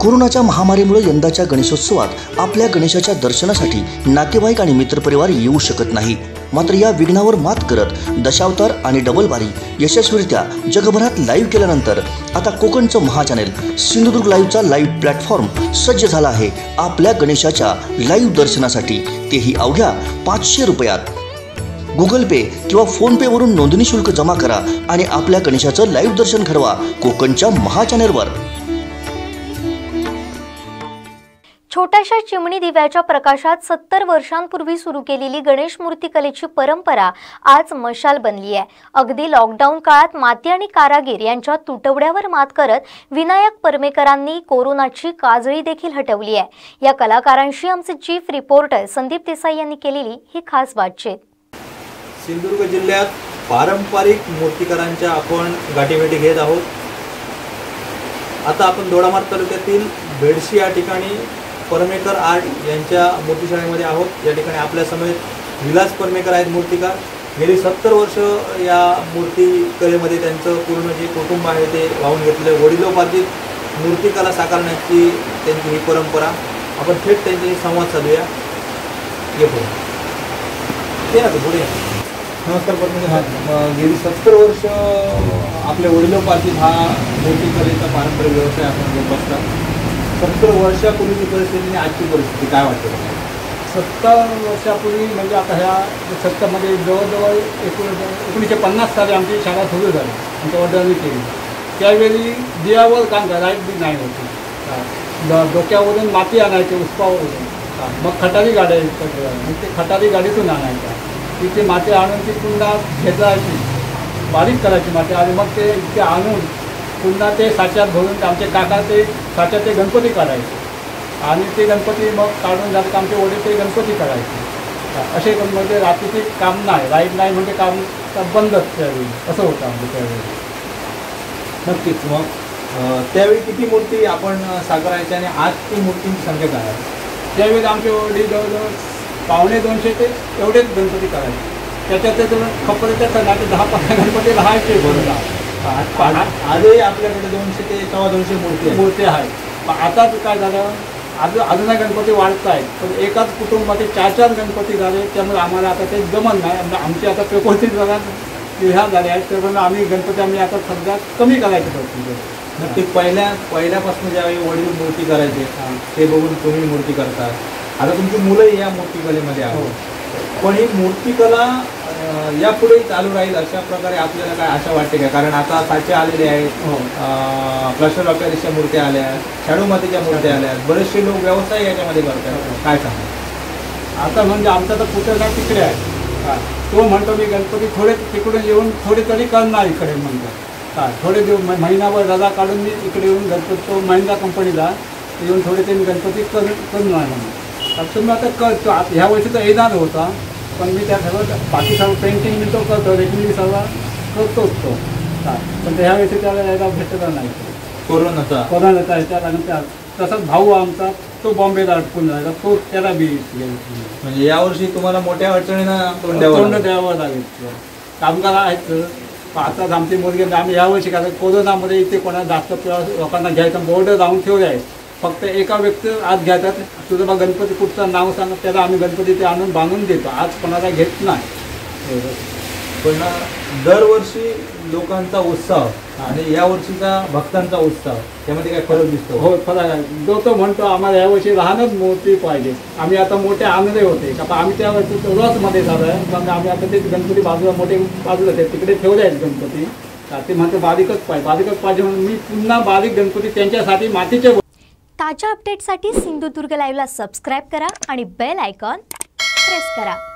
कोरोनाच्या महामारीमुळे यंदाच्या गणेशोत्सवात आपल्या गणेशाच्या दर्शनासाठी नातेवाईक आणि मित्रपरिवार येऊ शकत नाही। मात्र या विघ्नावर मात करत दशावतार आणि डबल बारी यशस्वीरित्या जगभरात लाईव्ह केल्यानंतर आता कोकणचं महाचॅनेल सिंधुदुर्ग लाईव्हचा लाईव्ह प्लॅटफॉर्म सज्ज झाला आहे आपल्या गणेशाच्या लाईव्ह दर्शनासाठी, तेही अवघ्या 500 रुपयात। गूगल पे किंवा फोन पे वरून नोंदणी शुल्क जमा करा आणि आपल्या गणेशाचं लाईव्ह दर्शन घडवा कोकणच्या महाचॅनेलवर। छोट्याशा चिमणी दिव्याच्या प्रकाशात 70 वर्षांपूर्वी सुरू केलेली गणेश मूर्ती कलेची परंपरा आज मशाल बनली आहे। अगदी लॉकडाऊन काळात माती आणि कारागीर यांच्या तुटवड्यावर मात करत विनायक परमेकरांनी कोरोनाची काजळी देखील हटवली आहे। या कलाकारांशी आमचे चीफ रिपोर्टर संदीप देसाई यांनी केलेली ही खास बातचीत। सिंधुदुर्ग जिल्ह्यात पारंपरिक मूर्तिकारांच्या आपण गाठीभेटी घेत आहोत। आता आपण दोडामार्ग तालुक्यातील बेडशी या ठिकाणी परमेकर आर्ट यांच्या मूर्तिशाळेमध्ये आहोत। या ठिकाणी आपल्या समेत विलास परमेकर आहेत मूर्तिकार। गेली 70 वर्ष या मूर्तिकलेमध्ये त्यांचं पूर्ण जे कुटुंब आहे ते वाहून घेतले। वडिलोपार्जित मूर्तिकला साकारण्याची त्यांची ही परंपरा। आपण थेट त्यांच्याशी संवाद साधूया। ये पुढे ते ना पुढे। नमस्कार परमेकर, गेली 70 वर्ष आपल्या वडिलोपार्जित हा मूर्तिकलेचा पारंपरिक व्यवसाय आपण घेत असतात। 70 वर्षापूर्वीची परिस्थिती आणि आजची परिस्थिती काय वाटते? 70 वर्षापूर्वी म्हणजे आता ह्या 70मध्ये जवळजवळ 1950 साली आमची शाळा सुरू झाली, आमच्या वडिलांनी केली। त्यावेळी दियावर काम करा, लाईट बी नाही होती। डोक्यावरून माती आणायची उसपावरून, मग खटारी गाड्या मग ते खटारी गाडीतून आणायच्या, तिथे माती आणून ती पुन्हा खेचायची, बारीक करायची माती आणि मग ते इथे आणून पुन्हा ते साच्यात भरून आमचे काका ते साच्यात ते गणपती काढायचे आणि ते गणपती मग काढून झालं की आमचे वडील ते गणपती काढायचे। असे म्हणजे रात्रीचे काम नाही, लाईट नाही म्हणजे काम बंदच त्यावेळी, असं होतं आमचं त्यावेळी। नक्कीच। मग त्यावेळी किती मूर्ती आपण साकारायची आणि आज ती मूर्तींची संख्या काय आहे? त्यावेळी आमचे वडील जवळजवळ 250 ते एवढेच गणपती काढायचे। त्याच्यात ते खपरेच्या नाही ते 10-15 गणपती राहायचे बरोबर। आजही आपल्याकडे 200 ते 250 मूर्ती आहेत। आता काय झालं, अजूनही गणपती वाढत आहेत, पण एकाच कुटुंबाचे 4-4 गणपती झाले, त्यामुळे आम्हाला आता ते जमत नाही। आमची आता प्रकृती जरा ह्या झाल्या आहेत, त्यामुळे आम्ही गणपती आता सध्या कमी करायचे पडतो। नक्की पहिल्यापासून ज्यावेळी वडील मूर्ती करायचे ते बघून तुम्ही मूर्ती करता। आता तुमची मुलंही या मूर्तिकलेमध्ये आहेत, पण ही मूर्तिकला यापुढे चालू राहील अशा प्रकारे आपल्याला काय आशा वाटते का? कारण आता साचे आलेले आहेत, प्लास्टर ऑफ पॅरिसच्या मूर्त्या आल्या आहेत, शाडू मातीच्या मूर्त्या आल्या आहेत, बरेचसे लोक व्यवसाय याच्यामध्ये करतात, काय सांगा? आता म्हणजे आमचा तर पुतळा तिकडे आहे, तो म्हणतो मी गणपती थोडे तिकडून येऊन थोडे तरी करणार इकडे म्हणतो। थोडे दिवस महिनाभर रजा काढून मी इकडे येऊन गणपती तो महिंद्रा कंपनीला येऊन थोडे ते गणपती करणार म्हणून। असं मी आता करतो। ह्या वर्षी तर येणार होता, पण मी त्या सगळं बाकी सगळं पेंटिंग मी तो करतो, रेग्युलर सगळं करतोच तो, पण ह्या वेळी त्याला यायला भेटला नाही कोरोनाचा ह्याच्या। तसाच भाऊ आमचा तो बॉम्बेला अडकून राहिला, तो त्याला बी म्हणजे यावर्षी तुम्हाला मोठ्या अडचणीनं तोंड द्यावं लागेल। कामगार आहेत आता आमची मुलगी, आम्ही यावर्षी काय कोरोनामध्ये इथे कोणाला जास्त लोकांना घ्यायचं बोर्ड लावून ठेवले आहे, फक्त एका व्यक्ती आज घेतात, तुझं बा गणपती कुठचं नाव सांगा, त्याला आम्ही गणपती ते आणून बांधून देतो, आज कोणाला घेत नाही। पण दरवर्षी लोकांचा उत्साह आणि यावर्षीचा भक्तांचा उत्साह त्यामध्ये काय फरक दिसतो? हो, फरक आहे। जो तो म्हणतो आम्हाला यावर्षी लहानच मूर्ती पाहिजे, आम्ही आता मोठे आणले होते का आम्ही त्या वर्षी रसमध्ये झालं आहे, पण आम्ही आता ते गणपती बाजूला मोठे बाजूला ते तिकडे ठेवले आहेत गणपती, ते म्हणते बारीकच पाहिजे म्हणून मी पुन्हा बारीक गणपती त्यांच्यासाठी मातीचे। ताज्या अपडेटसाठी सिंधुदुर्ग लाईव्हला सबस्क्राईब करा आणि बेल आयकॉन प्रेस करा।